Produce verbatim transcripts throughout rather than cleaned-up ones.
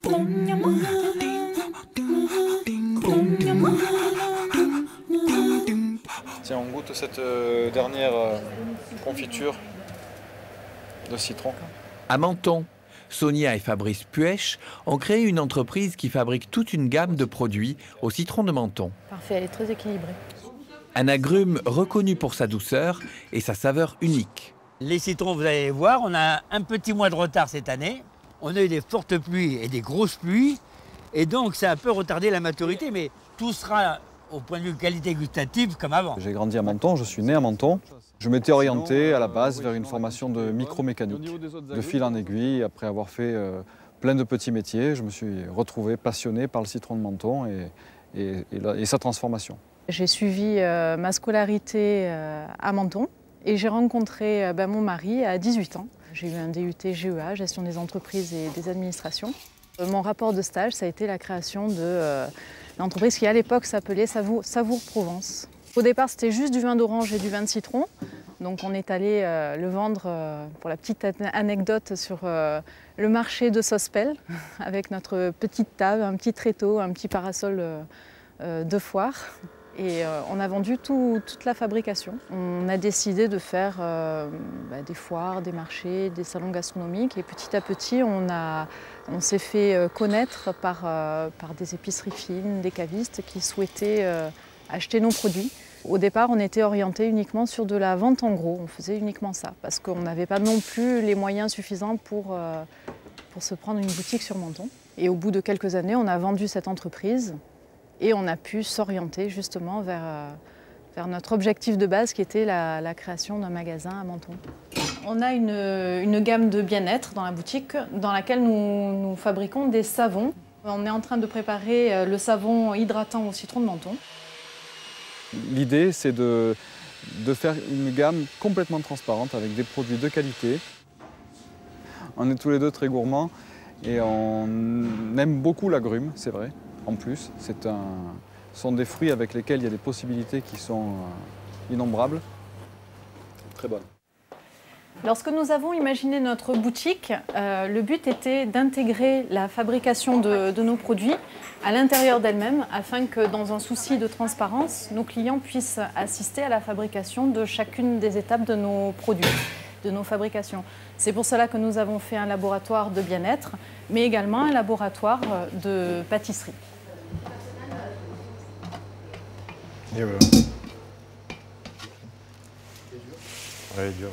Tiens, on goûte cette euh, dernière euh, confiture de citron. À Menton, Sonia et Fabrice Puech ont créé une entreprise qui fabrique toute une gamme de produits au citron de Menton. Parfait, elle est très équilibrée. Un agrume reconnu pour sa douceur et sa saveur unique. Les citrons, vous allez voir, on a un petit mois de retard cette année. On a eu des fortes pluies et des grosses pluies. Et donc, ça a un peu retardé la maturité, mais tout sera au point de vue qualité gustative comme avant. J'ai grandi à Menton, je suis né à Menton. Je m'étais orienté à la base vers une formation de micromécanique. De fil en aiguille, après avoir fait euh, plein de petits métiers, je me suis retrouvé passionné par le citron de Menton et, et, et, la, et sa transformation. J'ai suivi euh, ma scolarité euh, à Menton et j'ai rencontré euh, ben, mon mari à dix-huit ans. J'ai eu un D U T G E A, gestion des entreprises et des administrations. Euh, mon rapport de stage, ça a été la création de euh, l'entreprise qui à l'époque s'appelait Savour, Savour Provence. Au départ, c'était juste du vin d'orange et du vin de citron. Donc on est allé euh, le vendre, euh, pour la petite anecdote, sur euh, le marché de Sospel, avec notre petite table, un petit tréteau, un petit parasol euh, euh, de foire. Et euh, on a vendu tout, toute la fabrication. On a décidé de faire euh, bah, des foires, des marchés, des salons gastronomiques. Et petit à petit, on, a, on s'est fait connaître par, euh, par des épiceries fines, des cavistes qui souhaitaient euh, acheter nos produits. Au départ, on était orienté uniquement sur de la vente en gros. On faisait uniquement ça parce qu'on n'avait pas non plus les moyens suffisants pour, euh, pour se prendre une boutique sur Menton. Et au bout de quelques années, on a vendu cette entreprise. Et on a pu s'orienter justement vers, euh, vers notre objectif de base qui était la, la création d'un magasin à Menton. On a une, une gamme de bien-être dans la boutique dans laquelle nous, nous fabriquons des savons. On est en train de préparer le savon hydratant au citron de Menton. L'idée, c'est de, de faire une gamme complètement transparente avec des produits de qualité. On est tous les deux très gourmands et on aime beaucoup l'agrume, c'est vrai. En plus, c'est un, ce sont des fruits avec lesquels il y a des possibilités qui sont euh, innombrables. Très bonnes. Lorsque nous avons imaginé notre boutique, euh, le but était d'intégrer la fabrication de, de nos produits à l'intérieur d'elle-même, afin que, dans un souci de transparence, nos clients puissent assister à la fabrication de chacune des étapes de nos produits, de nos fabrications. C'est pour cela que nous avons fait un laboratoire de bien-être, mais également un laboratoire de pâtisserie. Et voilà. Ouais, dur.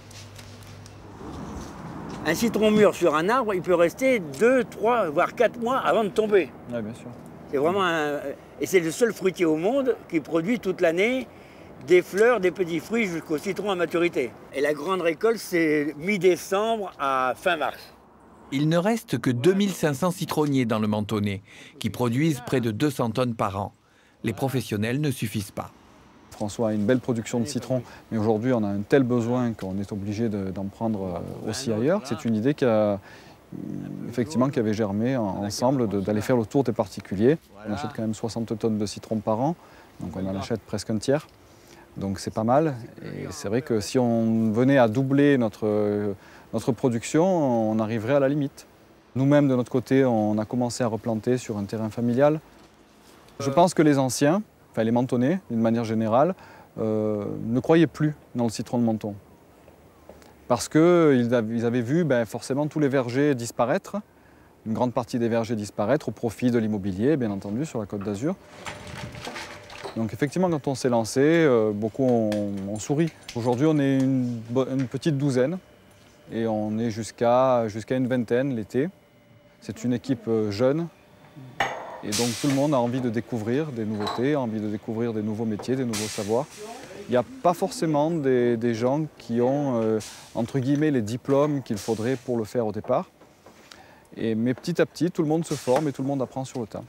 Un citron mûr sur un arbre, il peut rester deux, trois, voire quatre mois avant de tomber. Oui, bien sûr. C'est vraiment un... Et c'est le seul fruitier au monde qui produit toute l'année des fleurs, des petits fruits jusqu'au citron à maturité. Et la grande récolte, c'est mi-décembre à fin mars. Il ne reste que deux mille cinq cents citronniers dans le Mentonnais, qui produisent près de deux cents tonnes par an. Les professionnels ne suffisent pas. François a une belle production de citron, mais aujourd'hui on a un tel besoin qu'on est obligé d'en prendre aussi ailleurs. C'est une idée qui, a, effectivement, qui avait germé ensemble d'aller faire le tour des particuliers. On achète quand même soixante tonnes de citron par an, donc on en achète presque un tiers. Donc c'est pas mal. Et c'est vrai que si on venait à doubler notre, notre production, on arriverait à la limite. Nous-mêmes, de notre côté, on a commencé à replanter sur un terrain familial. Je pense que les anciens, enfin les Mentonnais d'une manière générale, euh, ne croyaient plus dans le citron de Menton. Parce qu'ils avaient vu ben, forcément tous les vergers disparaître, une grande partie des vergers disparaître au profit de l'immobilier, bien entendu, sur la Côte d'Azur. Donc effectivement, quand on s'est lancé, euh, beaucoup ont, ont souri. Aujourd'hui, on est une, une petite douzaine et on est jusqu'à jusqu'à une vingtaine l'été. C'est une équipe jeune. Et donc tout le monde a envie de découvrir des nouveautés, a envie de découvrir des nouveaux métiers, des nouveaux savoirs. Il n'y a pas forcément des, des gens qui ont, euh, entre guillemets, les diplômes qu'il faudrait pour le faire au départ. Et, mais petit à petit, tout le monde se forme et tout le monde apprend sur le tas.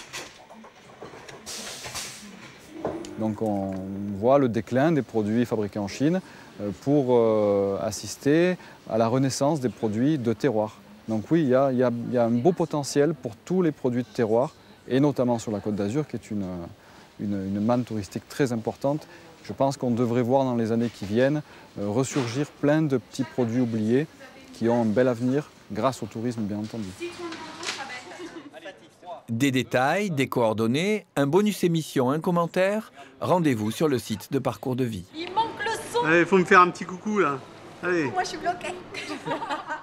Donc on voit le déclin des produits fabriqués en Chine pour euh, assister à la renaissance des produits de terroir. Donc oui, il y, a, il, y a, il y a un beau potentiel pour tous les produits de terroir, et notamment sur la Côte d'Azur, qui est une, une, une manne touristique très importante. Je pense qu'on devrait voir dans les années qui viennent euh, ressurgir plein de petits produits oubliés qui ont un bel avenir grâce au tourisme, bien entendu. Des détails, des coordonnées, un bonus émission, un commentaire. Rendez-vous sur le site de Parcours de Vie. Il manque le son. Allez, il faut me faire un petit coucou là. Allez. Moi je suis bloquée.